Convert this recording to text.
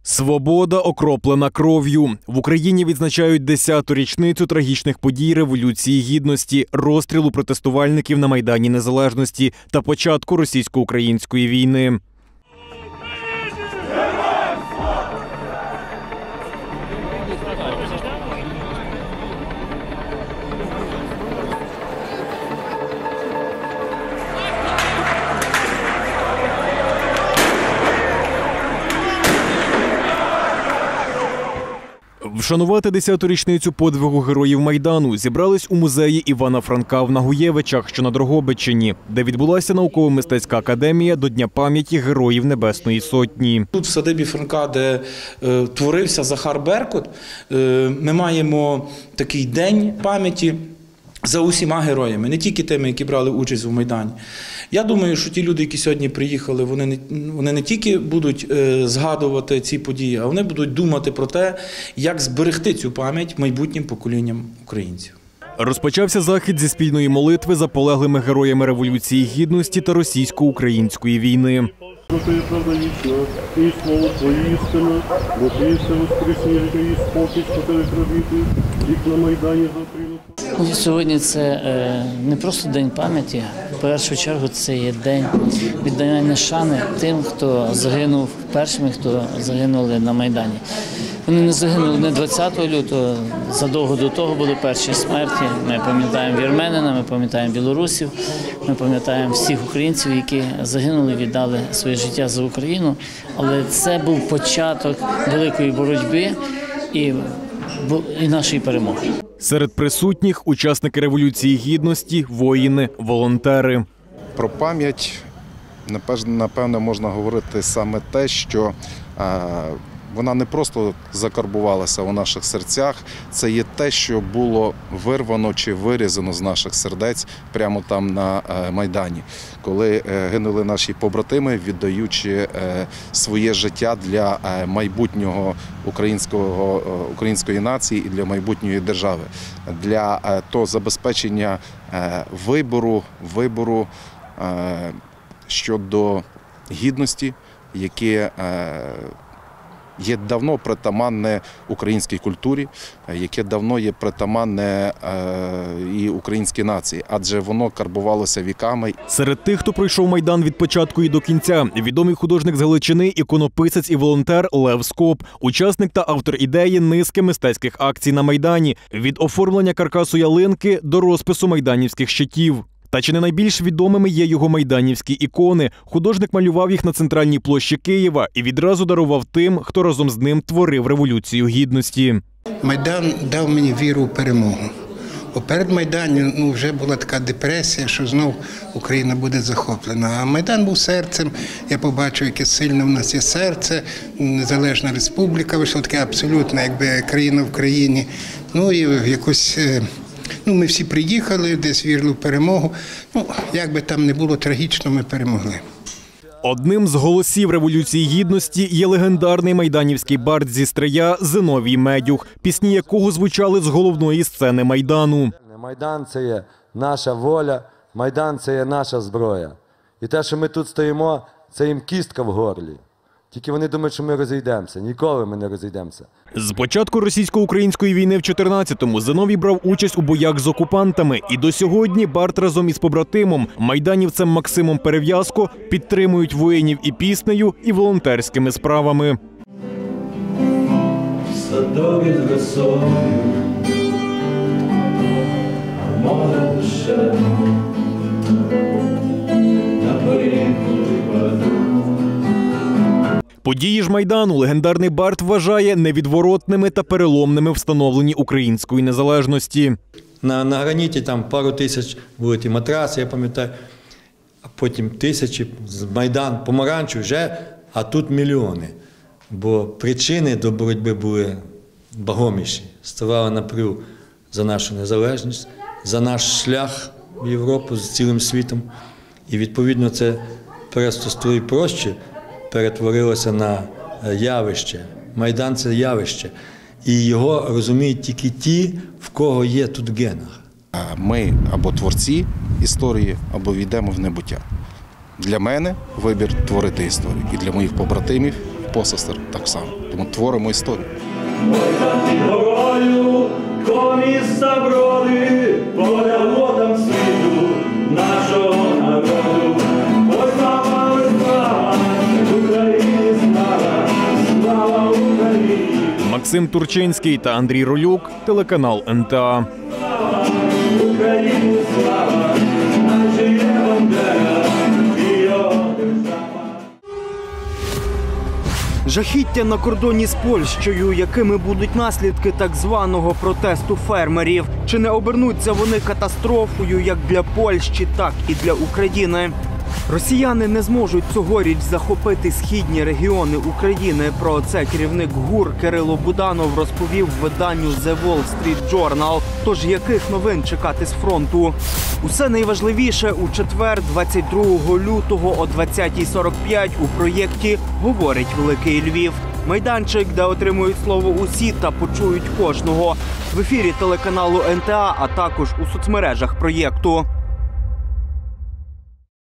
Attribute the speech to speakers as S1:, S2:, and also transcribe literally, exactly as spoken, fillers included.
S1: Свобода окроплена кров'ю. В Україні відзначають десяту річницю трагічних подій Революції Гідності, розстрілу протестувальників на Майдані Незалежності та початку російсько-української війни. Вшанувати десяту річницю подвигу героїв Майдану зібрались у музеї Івана Франка в Нагуєвичах, що на Дрогобичині, де відбулася науково-мистецька академія до Дня пам'яті Героїв Небесної Сотні.
S2: Тут, в садибі Франка, де е, творився Захар Беркут, е, ми маємо такий день пам'яті за усіма героями, не тільки тими, які брали участь у Майдані. Я думаю, що ті люди, які сьогодні приїхали, вони не, вони не тільки будуть е, згадувати ці події, а вони будуть думати про те, як зберегти цю пам'ять майбутнім поколінням українців.
S1: Розпочався захід зі спільної молитви за полеглими героями Революції Гідності та російсько-української війни.
S3: Твоє правда вічна, і слово Твоє істина, бо Ти все воскресні життя і спокій, що Тебе кровіти, як на Майдані зустріли.
S4: Сьогодні це не просто День пам'яті, в першу чергу це є день віддання шани тим, хто загинув першими, хто загинули на Майдані. Вони не загинули не двадцятого лютого, задовго до того були перші смерті. Ми пам'ятаємо вірменина, ми пам'ятаємо білорусів, ми пам'ятаємо всіх українців, які загинули, віддали своє життя за Україну. Але це був початок великої боротьби і, і нашої перемоги.
S1: Серед присутніх – учасники Революції Гідності, воїни, волонтери.
S5: Про пам'ять, напевно, можна говорити саме те, що вона не просто закарбувалася у наших серцях, це є те, що було вирвано чи вирізано з наших сердець прямо там на Майдані, коли гинули наші побратими, віддаючи своє життя для майбутнього українського, української нації і для майбутньої держави, для того забезпечення вибору, вибору щодо гідності, яке є давно притаманне українській культурі, яке давно є притаманне і українській нації, адже воно карбувалося віками.
S1: Серед тих, хто пройшов Майдан від початку і до кінця, відомий художник з Галичини, іконописець і волонтер Лев Скоп, учасник та автор ідеї низки мистецьких акцій на Майдані, від оформлення каркасу ялинки до розпису майданівських щитів. Та чи не найбільш відомими є його майданівські ікони? Художник малював їх на центральній площі Києва і відразу дарував тим, хто разом з ним творив Революцію Гідності.
S6: Майдан дав мені віру у перемогу. Перед Майданом ну, вже була така депресія, що знов Україна буде захоплена. А Майдан був серцем, я побачив, яке сильне в нас є серце, незалежна республіка, вийшла така абсолютна, якби країна в країні. Ну і якось... Ну, ми всі приїхали, десь вірили в перемогу. Ну, як би там не було трагічно, ми перемогли.
S1: Одним з голосів Революції Гідності є легендарний майданівський бард зі Стрия Зиновій Медюх, пісні якого звучали з головної сцени Майдану.
S7: Майдан – це є наша воля, Майдан – це є наша зброя. І те, що ми тут стоїмо, це їм кістка в горлі. Тільки вони думають, що ми розійдемося. Ніколи ми не розійдемося.
S1: З початку російсько-української війни в чотирнадцятому Зиновій брав участь у боях з окупантами. І до сьогодні бард разом із побратимом, майданівцем Максимом Перев'язко, підтримують воїнів і піснею, і волонтерськими справами.
S8: Садові з росою, а море душе, на порівку випаду.
S1: Події ж Майдану легендарний бард вважає невідворотними та переломними в становленні української незалежності.
S9: На, на граніті там пару тисяч були ті матраси, я пам'ятаю, а потім тисячі, Майдан, помаранчу вже, а тут мільйони. Бо причини до боротьби були вагоміші. Ставали напряму за нашу незалежність, за наш шлях в Європу з цілим світом. І відповідно це просто і проще перетворилося на явище. Майдан – це явище. І його розуміють тільки ті, в кого є тут в генах.
S5: Ми або творці історії, або війдемо в небуття. Для мене вибір творити історію. І для моїх побратимів посестер так само. Тому творимо історію.
S8: Ой, там під горою, коміса броди, полягло там світу нашого народу. Ой, слава, слава, Україні слава, слава Україні.
S1: Максим Турчинський та Андрій Ролюк, телеканал ен те а.
S8: Україні слава, наче є бандера і його держава.
S10: Жахіття на кордоні з Польщею, якими будуть наслідки так званого протесту фермерів. Чи не обернуться вони катастрофою як для Польщі, так і для України? Росіяни не зможуть цьогоріч захопити східні регіони України. Про це керівник ГУР Кирило Буданов розповів виданню The Wall Street Journal. Тож яких новин чекати з фронту? Усе найважливіше у четвер, двадцять другого лютого о двадцятій сорок п'ять у проєкті «Говорить Великий Львів». Майданчик, де отримують слово усі та почують кожного. В ефірі телеканалу ен те а, а також у соцмережах проєкту.